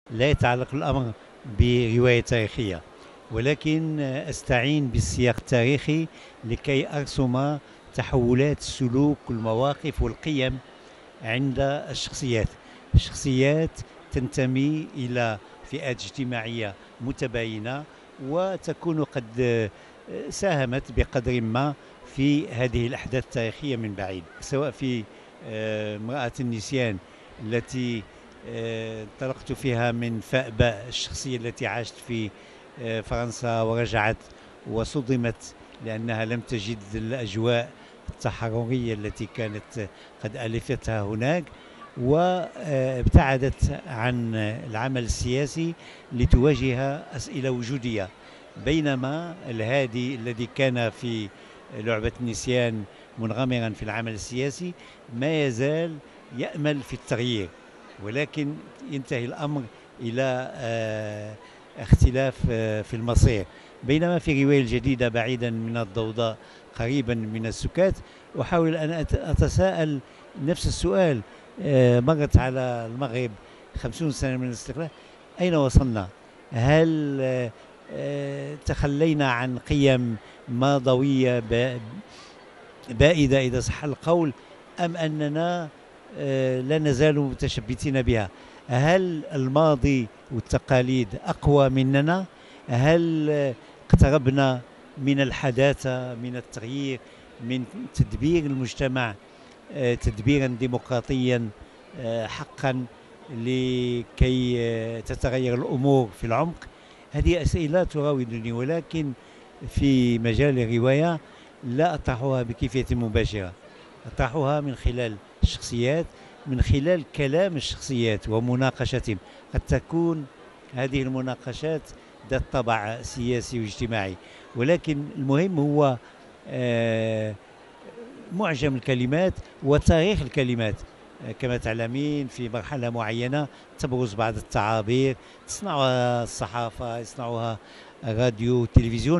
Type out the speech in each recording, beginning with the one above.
لا يتعلق الأمر برواية تاريخية، ولكن أستعين بالسياق التاريخي لكي أرسم تحولات السلوك والمواقف والقيم عند الشخصيات تنتمي إلى فئات اجتماعية متباينة، وتكون قد ساهمت بقدر ما في هذه الأحداث التاريخية من بعيد، سواء في امرأة النسيان التي انطلقت فيها من فأباء الشخصية التي عاشت في فرنسا ورجعت وصدمت لأنها لم تجد الأجواء التحررية التي كانت قد ألفتها هناك، وابتعدت عن العمل السياسي لتواجه أسئلة وجودية. بينما الهادي الذي كان في لعبة النسيان منغمرا في العمل السياسي ما يزال يأمل في التغيير، ولكن ينتهي الأمر إلى اختلاف في المصير. بينما في رواية الجديدة بعيدا من الضوضاء قريبا من السكات أحاول أن أتساءل نفس السؤال. مرت على المغرب 50 سنة من الاستقلال، أين وصلنا؟ هل تخلينا عن قيم ماضوية بائدة إذا صح القول، أم أننا لا نزال متشبثين بها؟ هل الماضي والتقاليد أقوى مننا؟ هل اقتربنا من الحداثة، من التغيير، من تدبير المجتمع تدبيرا ديمقراطيا حقا لكي تتغير الأمور في العمق؟ هذه أسئلة تراودني، ولكن في مجال الرواية لا أطرحها بكيفية مباشرة، أطرحها من خلال الشخصيات، من خلال كلام الشخصيات ومناقشتهم. قد تكون هذه المناقشات ذات طابع سياسي واجتماعي، ولكن المهم هو معجم الكلمات وتاريخ الكلمات. كما تعلمين في مرحلة معينة تبرز بعض التعابير تصنعها الصحافة، يصنعها الراديو والتلفزيون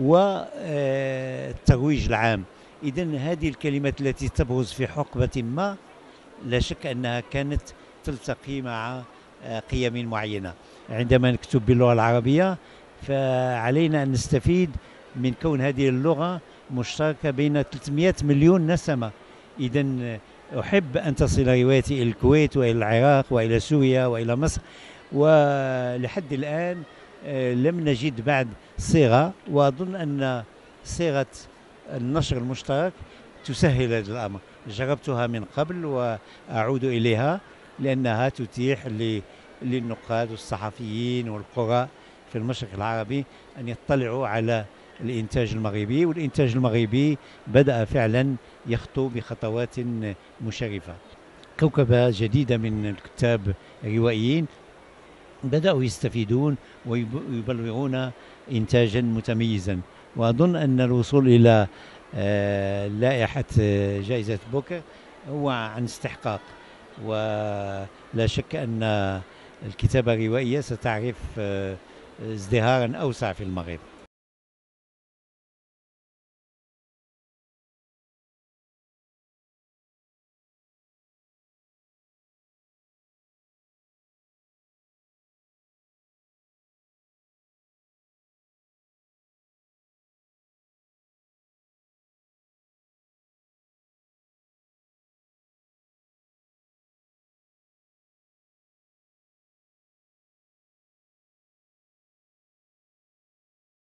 والترويج العام. إذن هذه الكلمات التي تبرز في حقبة ما لا شك أنها كانت تلتقي مع قيم معينة. عندما نكتب باللغة العربية فعلينا أن نستفيد من كون هذه اللغة مشتركة بين 300 مليون نسمة. إذن أحب أن تصل روايتي إلى الكويت وإلى العراق وإلى سوريا وإلى مصر، ولحد الآن لم نجد بعد صيغة، وأظن أن صيغة النشر المشترك تسهل هذا الأمر. جربتها من قبل وأعود إليها لأنها تتيح للنقاد والصحفيين والقراء في المشرق العربي أن يطلعوا على الإنتاج المغربي، والإنتاج المغربي بدأ فعلا يخطو بخطوات مشرفة. كوكبة جديدة من الكتاب الروائيين بدأوا يستفيدون ويبلغون إنتاجا متميزا، وأظن أن الوصول إلى لائحة جائزة بوكر هو عن استحقاق، ولا شك أن الكتابة الروائية ستعرف ازدهارا أوسع في المغرب.